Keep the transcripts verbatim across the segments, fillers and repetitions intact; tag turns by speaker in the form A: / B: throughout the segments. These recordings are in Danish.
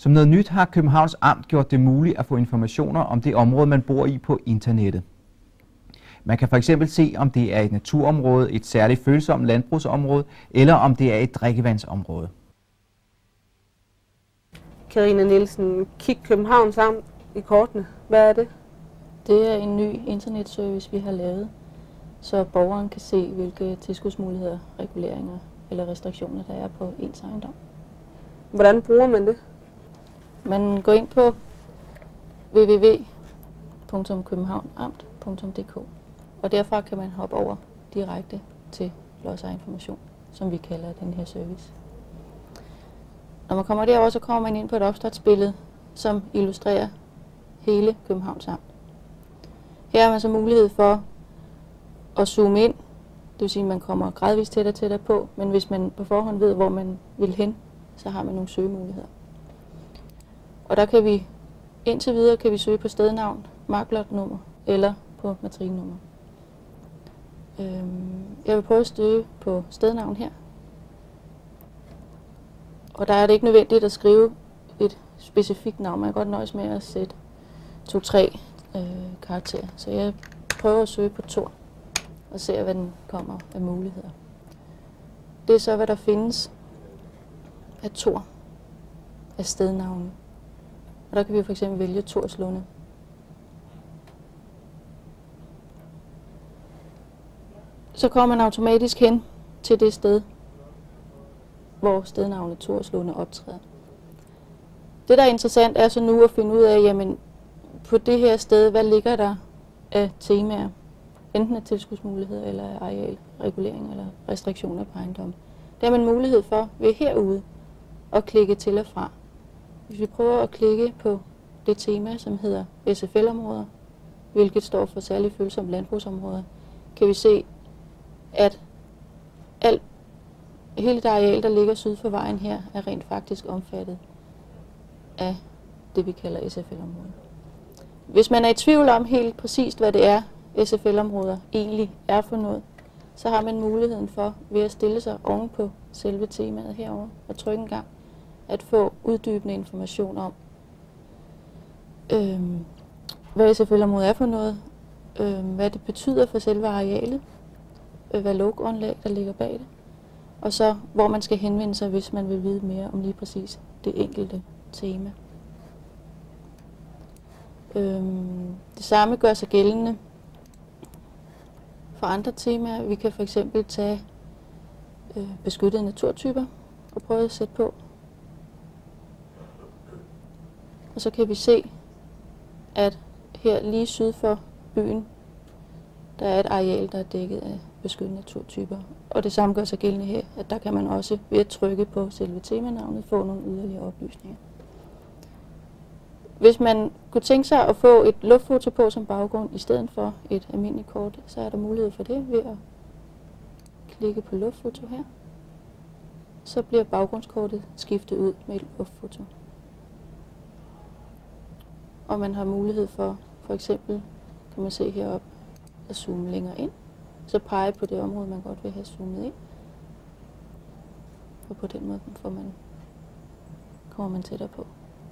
A: Som noget nyt har Københavns Amt gjort det muligt at få informationer om det område, man bor i på internettet. Man kan for eksempel se, om det er et naturområde, et særligt følsomt landbrugsområde, eller om det er et drikkevandsområde.
B: Karina Nielsen, kig Københavns Amt i kortene. Hvad er det?
C: Det er en ny internetservice, vi har lavet, så borgeren kan se, hvilke tilskudsmuligheder, reguleringer eller restriktioner, der er på ens ejendom.
B: Hvordan bruger man det?
C: Man går ind på w w w punktum københavnamt punktum d k, og derfra kan man hoppe over direkte til lodsejerinformation, som vi kalder den her service. Når man kommer derover, så kommer man ind på et opstartsbillede, som illustrerer hele Københavns Amt. Her har man så mulighed for at zoome ind, det vil sige, at man kommer gradvist tættere og tættere på, men hvis man på forhånd ved, hvor man vil hen, så har man nogle søgemuligheder. Og der kan vi, indtil videre kan vi søge på stednavn, marklotnummer eller på matrikelnummer. Jeg vil prøve at søge på stednavn her. Og der er det ikke nødvendigt at skrive et specifikt navn. Man kan godt nøjes med at sætte to-tre øh, karakterer. Så jeg prøver at søge på Thor og se, hvad den kommer af muligheder. Det er så, hvad der findes af Thor, af stednavne. Og der kan vi for eksempel vælge Torslunde. Så kommer man automatisk hen til det sted, hvor stednavnet Torslunde optræder. Det, der er interessant, er så nu at finde ud af, jamen, på det her sted, hvad ligger der af temaer? Enten af tilskudsmuligheder, eller af arealregulering, eller restriktioner på ejendom. Det har man mulighed for ved herude at klikke til og fra. Hvis vi prøver at klikke på det tema, som hedder S F L-områder, hvilket står for særligt følsomme landbrugsområder, kan vi se, at alt, hele det areal, der ligger syd for vejen her, er rent faktisk omfattet af det, vi kalder S F L-områder. Hvis man er i tvivl om helt præcist, hvad det er, S F L-områder egentlig er for noget, så har man muligheden for, ved at stille sig oven på selve temaet herovre og trykke en gang, at få uddybende information om, øhm, hvad S F L-området er for noget, øhm, hvad det betyder for selve arealet, øh, hvad lovgrundlag der ligger bag det, og så hvor man skal henvende sig, hvis man vil vide mere om lige præcis det enkelte tema. Øhm, det samme gør sig gældende for andre temaer. Vi kan for eksempel tage øh, beskyttede naturtyper og prøve at sætte på. Og så kan vi se, at her lige syd for byen, der er et areal, der er dækket af beskyttede naturtyper. Og det samme gør sig gældende her, at der kan man også ved at trykke på selve temanavnet få nogle yderligere oplysninger. Hvis man kunne tænke sig at få et luftfoto på som baggrund i stedet for et almindeligt kort, så er der mulighed for det ved at klikke på luftfoto her. Så bliver baggrundskortet skiftet ud med et luftfoto. Og man har mulighed for, for eksempel, kan man se heroppe, at zoome længere ind. Så pege på det område, man godt vil have zoomet ind. Og på den måde får man, kommer man tættere på.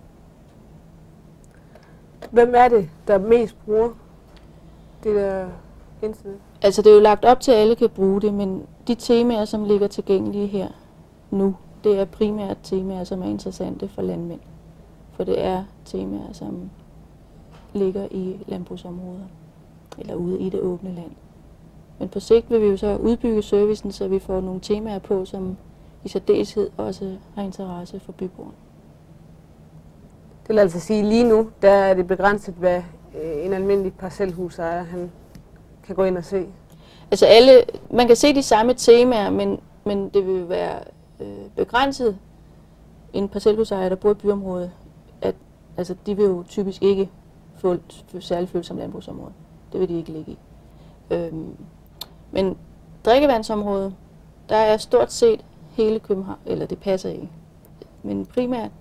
B: Hvem er det, der mest bruger det der internet?
C: Altså det er jo lagt op til, at alle kan bruge det, men de temaer, som ligger tilgængelige her nu, det er primært temaer, som er interessante for landmænd. For det er temaer, som ligger i landbrugsområder, eller ude i det åbne land. Men på sigt vil vi jo så udbygge servicen, så vi får nogle temaer på, som i særdeleshed også har interesse for byboerne.
B: Det vil altså sige, lige nu, der er det begrænset, hvad en almindelig parcelhusejer han kan gå ind og se.
C: Altså alle, man kan se de samme temaer, men, men det vil være øh, begrænset. En parcelhusejer, der bor i byområdet, at altså, de vil jo typisk ikke få særligt følsomt landbrugsområde. Det vil de ikke ligge i. Øhm, men drikkevandsområdet, der er stort set hele København, eller det passer ikke. Men primært,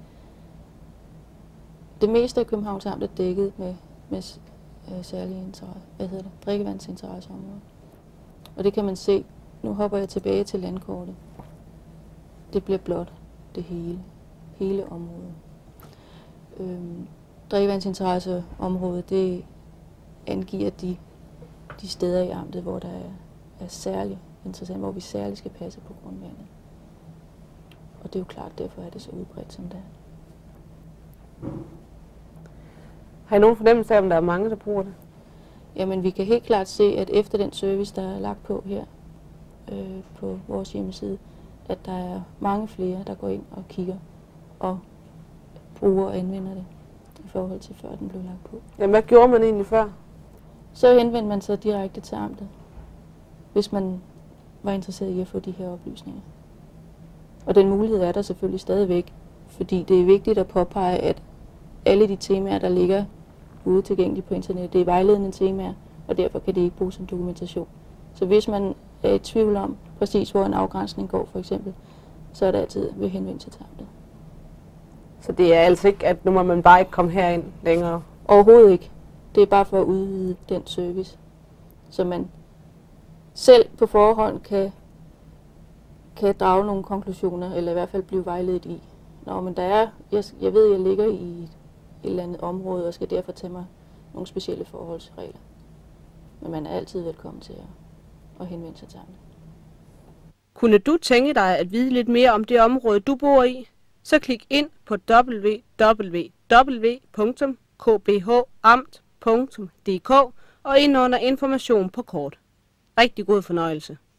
C: det meste af Københavns Amt er dækket med, med øh, særlige interesse, hvad hedder det, drikkevandsinteresseområder. Og det kan man se. Nu hopper jeg tilbage til landkortet. Det bliver blot det hele, hele området. Øhm, drikkevandsinteresseområdet, det angiver de, de steder i amtet, hvor der er, er særlig interessant, hvor vi særligt skal passe på grundvandet. Og det er jo klart, derfor er det så udbredt som det er.
B: Har I nogen fornemmelse af, om der er mange, der bruger det?
C: Jamen, vi kan helt klart se, at efter den service, der er lagt på her øh, på vores hjemmeside, at der er mange flere, der går ind og kigger og bruger og anvender det i forhold til før den blev lagt på.
B: Jamen, hvad gjorde man egentlig før?
C: Så henvendte man sig direkte til amtet, hvis man var interesseret i at få de her oplysninger. Og den mulighed er der selvfølgelig stadigvæk, fordi det er vigtigt at påpege, at alle de temaer, der ligger ude tilgængeligt på internet, det er vejledende temaer, og derfor kan det ikke bruges som dokumentation. Så hvis man er i tvivl om præcis, hvor en afgrænsning går for eksempel, så er det altid ved henvendelse til amtet.
B: Så det er altså ikke, at nu må man bare ikke komme herind længere?
C: Overhovedet ikke. Det er bare for at udvide den service, så man selv på forhånd kan, kan drage nogle konklusioner, eller i hvert fald blive vejledet i. Nå, men der er, jeg, jeg ved, at jeg ligger i et, et eller andet område, og skal derfor tage mig nogle specielle forholdsregler. Men man er altid velkommen til at, at henvende sig til amtet.
B: Kunne du tænke dig at vide lidt mere om det område, du bor i? Så klik ind på w w w punktum k b h amt punktum d k og ind under information på kort. Rigtig god fornøjelse.